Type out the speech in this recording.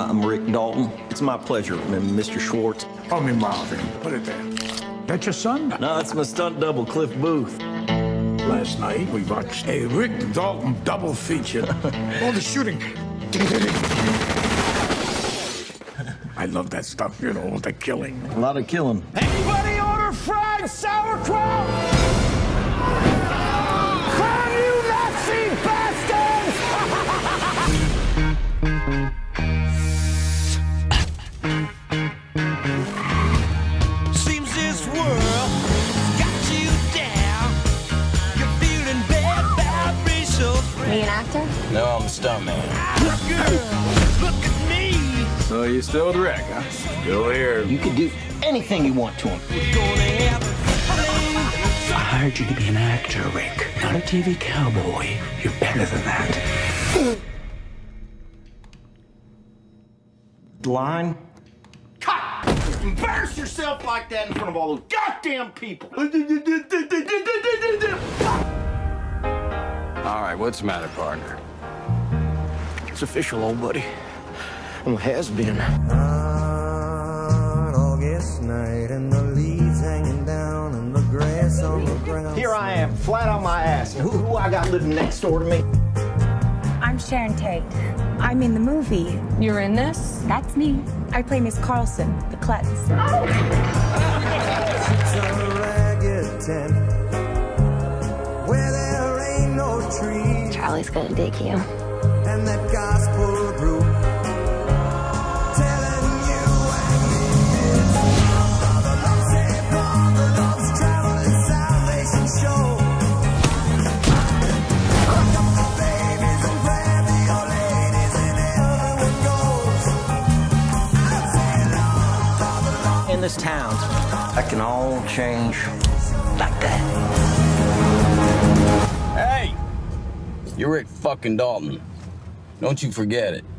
I'm Rick Dalton. It's my pleasure, Mr. Schwartz. Call me Marvin. Put it there. That your son? No, it's my stunt double, Cliff Booth. Last night, we watched a Rick Dalton double feature. All the shooting. I love that stuff, you know, the killing. A lot of killing. Anybody order fried sauerkraut? Crime, you Nazi bastards! Seems this world got you down. You're feeling bad vibrations. Me an actor? No, I'm a stuntman. Girl, look at me. So you still with Rick, huh? Still here. You can do anything you want to him. We're gonna have a flame. I hired you to be an actor, Rick, not a TV cowboy. You're better than that. Line? Cut! Embarrass yourself like that in front of all those goddamn people! All right, what's the matter, partner? It's official, old buddy. Well, has been. August night and the leaves hanging down and the grass on the ground. Here I am, flat on my ass. And who I got living next door to me? I'm Sharon Tate. I'm in the movie. You're in this? That's me. I play Miss Carlson, the klutz. It's a ragged tent where there ain't no trees. Charlie's gonna dig you. And that gospel group telling you and me it's all the love saved, all the love's traveling salvation show. Hook up the babies and grab the old ladies and everyone goes. I say love, all the love. In this town, that can all change like that. Hey! You're Rick fucking Dalton. Don't you forget it.